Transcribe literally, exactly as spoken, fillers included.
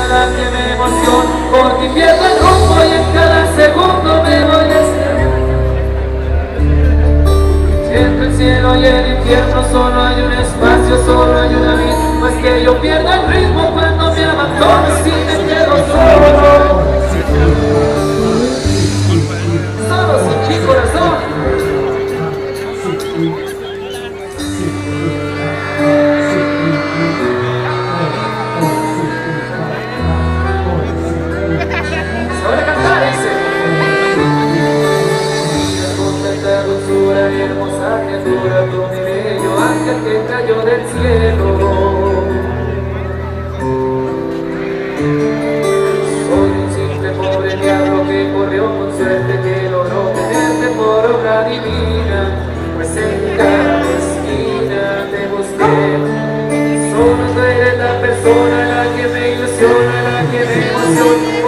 la que me emociona, porque pierdo el rumbo y en cada segundo me voy a estar. Entre el cielo y el infierno solo hay un espacio, solo hay una vida. No es que yo pierda el ritmo cuando me abandonas y me quedo solo. Solo sin mi corazón. Ahora cantar ese. Con tanta dulzura y hermosa criatura, tú mi bello ángel que cayó del cielo. Soy un simple pobre diablo que corrió con suerte, que logró tenerte por obra divina, pues en cada esquina te busqué. Solo tú eres la persona, la que me ilusiona, la que me emociona.